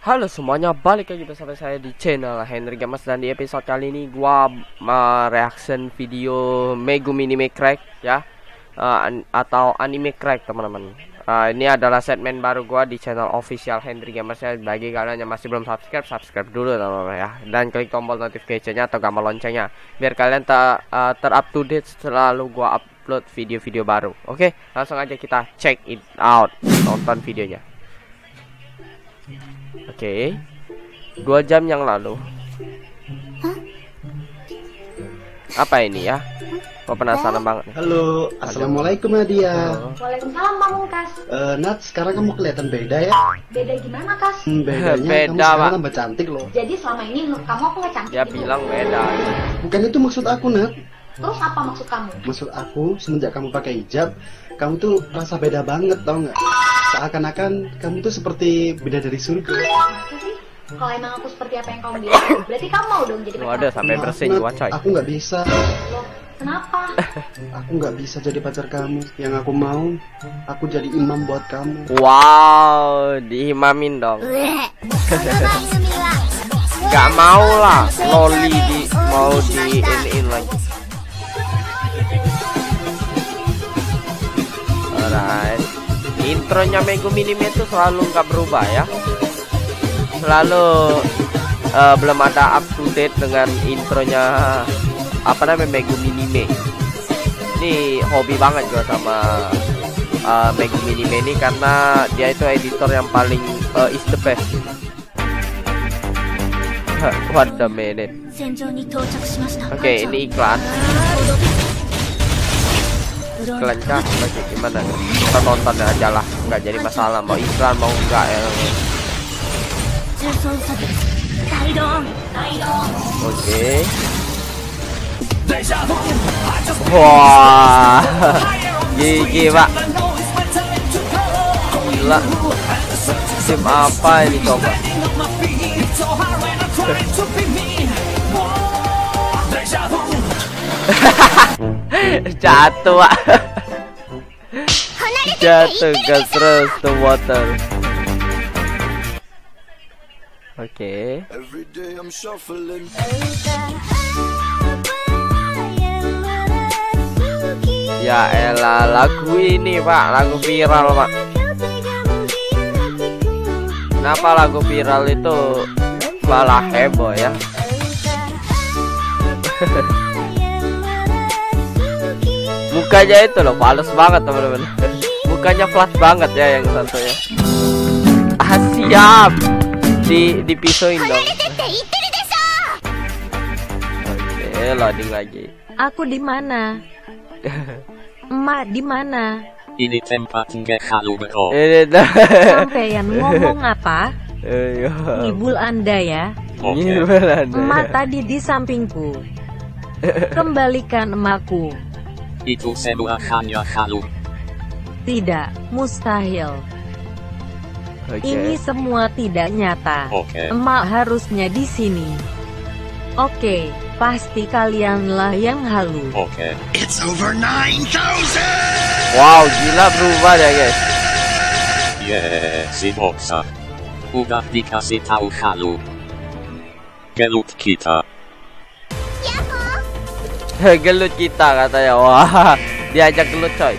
Halo semuanya, balik lagi bersama saya di channel Henry Gamers. Dan di episode kali ini gua mereaction video Megumi Anime Crack ya, atau anime crack teman-teman. Ini adalah segmen baru gua di channel official Henry Gamers ya. Bagi kalian yang masih belum subscribe dulu teman-teman ya, dan klik tombol notification-nya atau gambar loncengnya biar kalian ter up to date selalu gua upload video-video baru. Oke, langsung aja kita check it out, nonton videonya. Oke, 2 jam yang lalu. Apa ini ya? Kok penasaran banget. Halo, assalamualaikum Nadia. Waalaikumsalam Bang Kas. Nat, sekarang kamu kelihatan beda ya? Beda gimana Kas? Bedanya Beda, kamu sekarang Pak. tambah cantik loh. Jadi selama ini menurut kamu aku nggak cantik Dia gitu? bilang beda. Bukan itu maksud aku, Nat. Terus apa maksud kamu? Maksud aku, semenjak kamu pakai hijab, kamu tuh rasa beda banget, tau nggak? Seakan-akan kamu tuh seperti beda dari surga. Masa sih? Kalau emang aku seperti apa yang kamu bilang, berarti kamu mau dong jadi Waduh, pacar. sampai Maaf, bersin Nat, gua coy. aku nggak bisa. Loh, kenapa? Aku nggak bisa jadi pacar kamu. Yang aku mau, aku jadi imam buat kamu. Wow, diimamin dong. Gak mau lah, loli mau di in lagi. Alright, intronya Megumi Anime itu selalu nggak berubah ya. Selalu belum ada up to date dengan intronya apa namanya Megumi Anime. Ini hobi banget gua sama Megumi Anime ini karena dia itu editor yang paling is the best. What the minute. Oke, ini iklan. Iklan kah? Lagi gimana? Kita nonton aja lah, nggak jadi masalah mau iklan mau enggak ya. Oke. Wah, gigi pak. Gila. Tim apa ini coba? Jatuh pak. Jatuh gas terus the water. Oke. Ya elah, lagu ini pak, lagu viral pak. Kenapa lagu viral itu malah heboh ya? Mukanya itu loh, halus banget teman-teman. Mukanya flat banget ya yang satunya. Siap. Dipisuin dong. Oke, loading lagi. Aku di mana? Emak di mana? Ini tempat nggak halu bro. Ini dah. Sampeyan ngomong apa? Ngibul Anda ya. Oke. Emak tadi di sampingku. Kembalikan emakku. Itu semua hanya halu. Tidak, mustahil. Oke. Ini semua tidak nyata. Oke. Emak harusnya di sini. Oke, pasti kalianlah yang halu. Oke. Wow, gila berubah deh guys. Si Boxer. Udah dikasih tahu halu. Gelut kita. Gelut kita katanya. Wah, diajak gelut coy.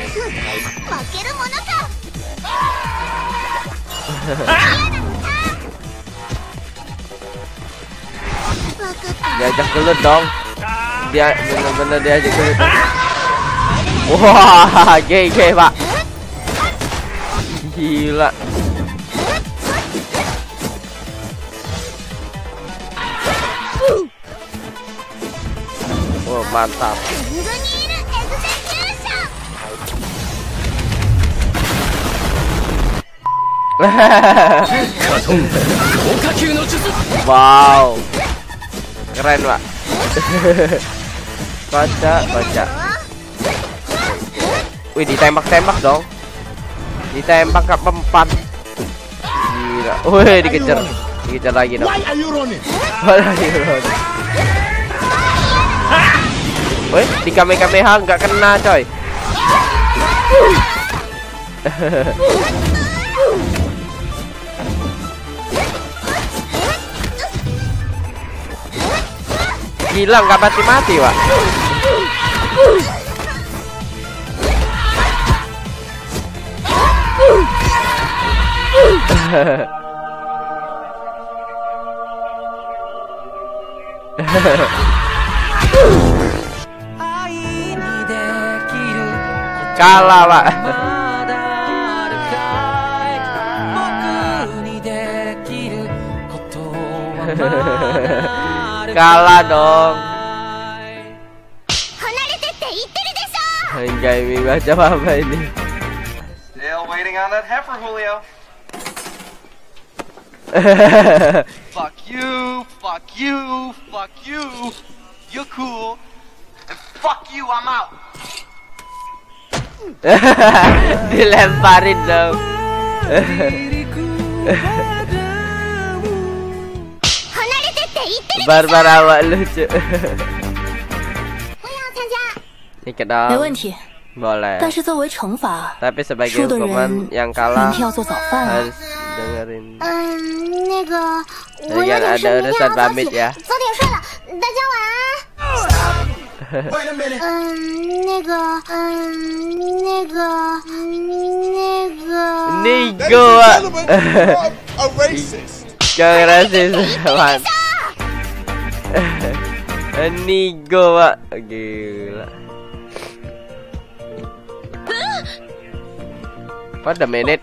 Diajak gelut dong. Dia bener-bener diajak gelut. Wah, gay pak. Gila. Oh, mantap. Wow, keren pak. Baca. Wih, ditembak dong. Ditembak ke pempat. Gila. Wih, dikejar lagi dong. Wih, di Kamehameha nggak kena coy. gila nggak mati-mati, Wak. Kalah, Pak. Kalah dong. Enggak, ini baca apa ini? Still waiting on that heifer, Julio. Fuck you, fuck you, fuck you. You're cool. And fuck you, I'm out. Dilemparin dong. Barbar awak lucu. Ini kedong. Boleh. Tapi sebagai hukuman yang kalah harus dengerin. Jangan ada urusan pamit ya. Nego, jangan rasis, man. Nego, Pak. Gila. Pada menit.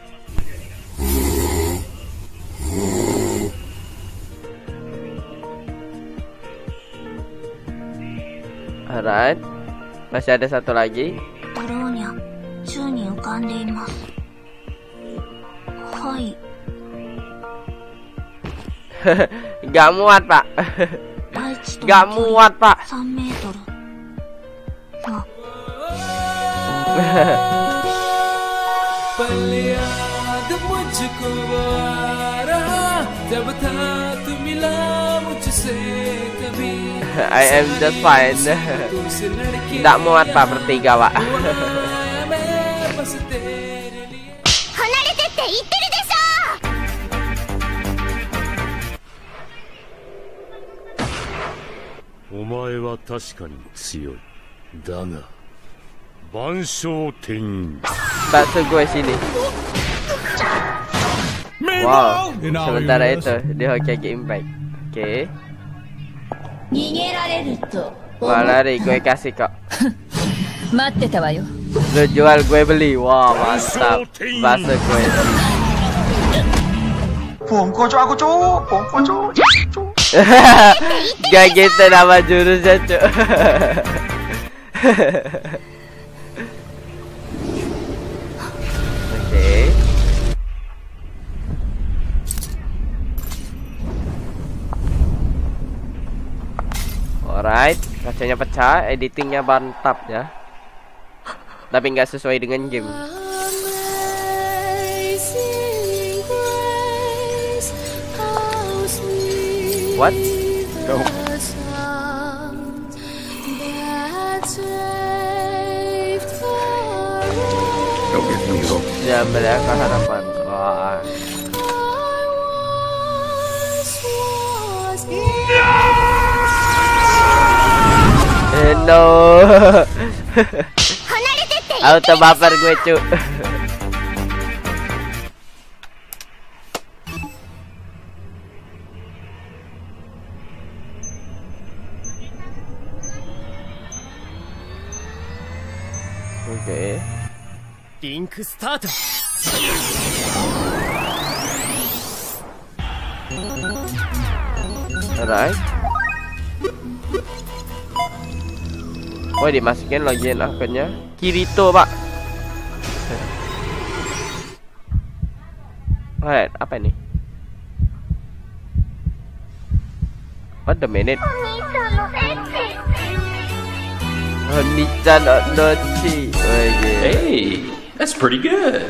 Alright. Masih ada satu lagi. Gak muat, Pak. Gak muat, Pak. I am just fine. Tidak muat, Pak, bertiga, Pak. Bakso gue sini. Wow, sementara itu di Hokage Impact. Oke. Wah, lari, gue kasih kok. Lu jual, gue beli. Wah, mantap. Bakso gue sini. Gak gitu nama jurusnya, Cuk. Oke. Alright, kacanya pecah, editingnya mantap ya. Tapi nggak sesuai dengan game. What? No. Ya, mereka harapan. Wah. No. Auto buffer gue, Cuk. Oke. Link start. Alright. Oh, dimasukin login akunnya Kirito, Pak. Alright, apa ini? What the minute? Oni-chan Onochi. Hey, that's pretty good.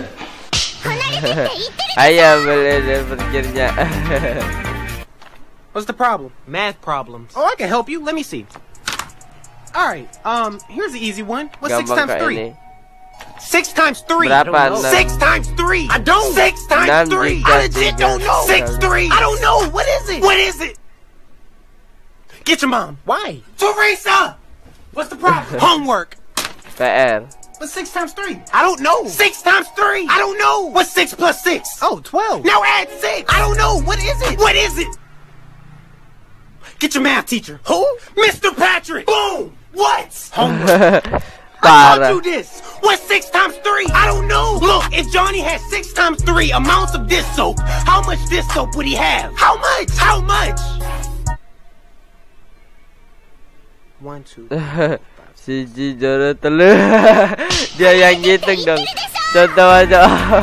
Ayo, boleh berpikirnya. What's the problem? Math problems. Oh, I can help you. Let me see. Alright, here's the easy one. What's 6 times 3? 6 times 3. Berapa? 6 times 3. I don't. 6 times 3. I legit don't know. 6, 3. I don't know. What is it? What is it? Get your mom. Why? Teresa! What's the problem? Homework. PR. What's 6 times 3? I don't know. 6 times 3? I don't know. What's 6 plus 6? Oh, 12. Now add 6. I don't know. What is it? What is it? Get your math teacher. Who? Mr. Patrick. Boom. What? Homework. I told you this. What's 6 times 3? I don't know. Look, if Johnny had 6 times 3 amounts of this soap, how much this soap would he have? How much? How much? 1, 2. Siji joro telu. Dia yang ngitung dong. Contoh aja.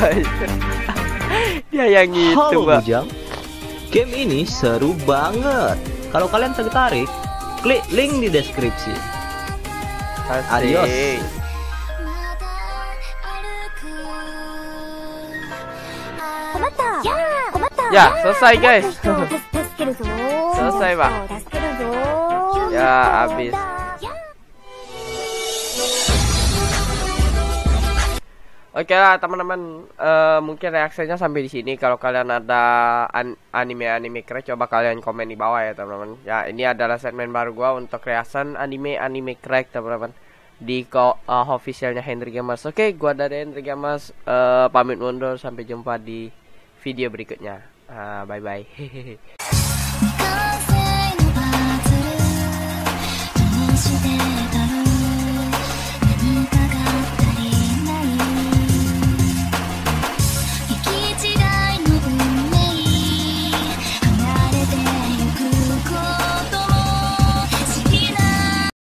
Dia yang ngitung, Pak. Bujang. Game ini seru banget. Kalau kalian tertarik, klik link di deskripsi. Adios. Ya, selesai guys. Selesai, Pak. Ya, habis. Oke lah teman-teman, mungkin reaksinya sampai di sini. Kalau kalian ada anime crack, coba kalian komen di bawah ya teman-teman. Ya, ini adalah segmen baru gua untuk reaction anime crack teman-teman di officialnya Henry Gamers. Oke, gua dari Henry Gamers pamit mundur, sampai jumpa di video berikutnya. Bye bye.